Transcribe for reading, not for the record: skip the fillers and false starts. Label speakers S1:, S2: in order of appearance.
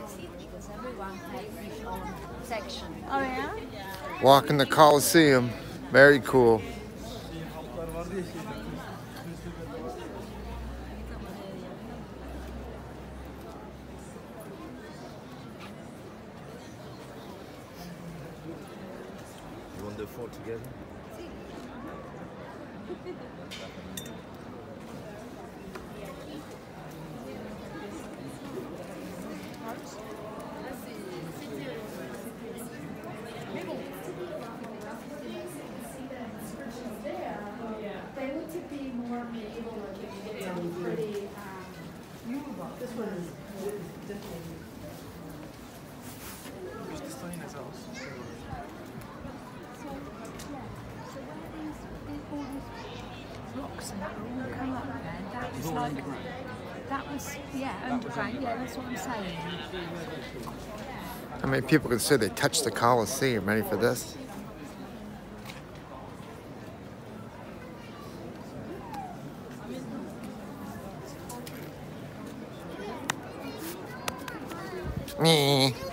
S1: because everyone has his own section.
S2: Oh yeah?
S3: Walking the Colosseum. Very cool.
S4: You want the four together?
S5: They look to be more medieval looking. It's all pretty. This one is definitely.
S2: Rocks and that all come up there. That was like, that was, yeah, underground. Yeah, that's what I'm saying.
S3: How many people can say they touched the Colosseum? Ready for this? Me.